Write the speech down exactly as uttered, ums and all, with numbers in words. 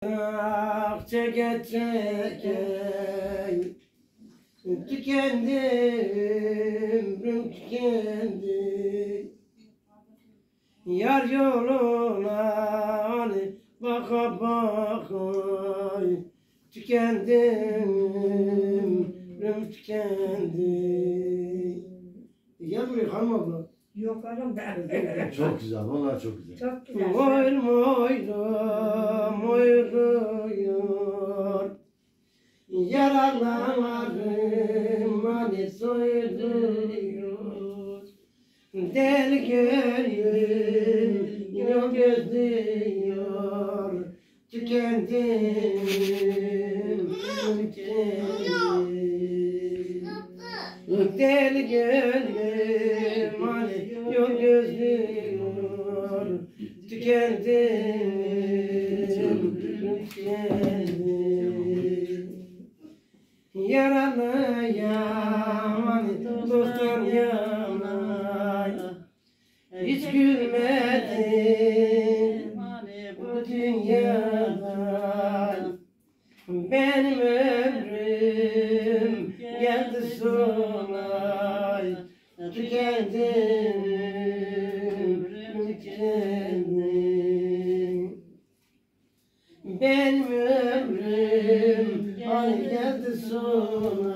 Çeke çeke tükendi, ömrüm tükendi. Yar yoluna hani baka baka tükendim, ömrüm tükendi. Gel buraya hanım abla. Yok oğlum ben. Çok güzel, vallahi çok güzel. Çok güzel. Moy moydum, moyluyor. Yaralarım hani soyuluyor. Deli gönlüm yok gözlüyor. Tükendim, tükendim. Deli gönlüm hani yok gözlüyor. Tükendim, tükendim. Yaralı yaman dostum yanay. Hiç gülmedim bu dünyada. Benim ömrüm geldi sona. Tükendim, tükendim. Benim ömrüm ay geldi sona.